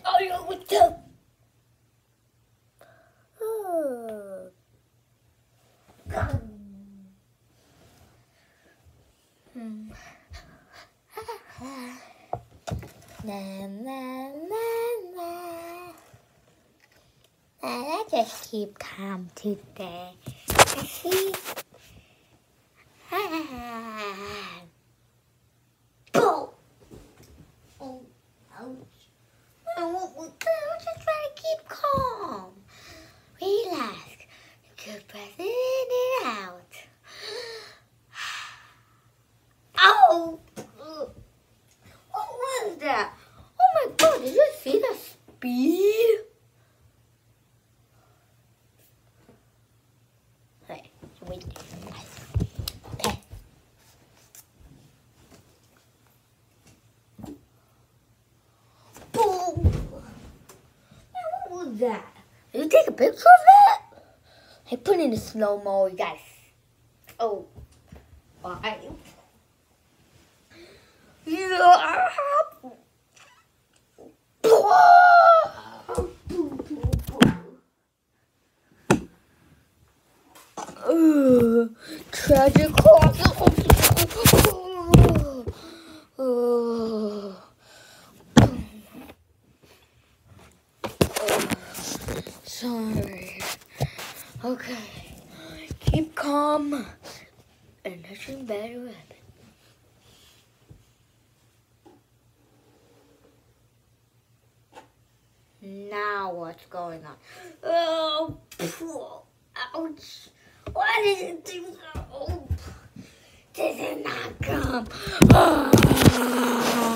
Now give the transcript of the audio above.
Oh, you with the. Oh. Na na na na. Let's just keep calm today. See? Boom! Oh, ouch. I'm just trying to keep calm. Relax. Good breath in and out. Ow! What was that? Oh my god, did you see the speed? Okay, wait. Okay. Boom! What was that? Did you take a picture of that? I put it in slow-mo, you guys. Oh. Bye. Yeah. Tragic cause. Sorry. Okay. Keep calm. And nothing bad will happen. Now what's going on? Oh, ouch. Why did it do so? This is not come.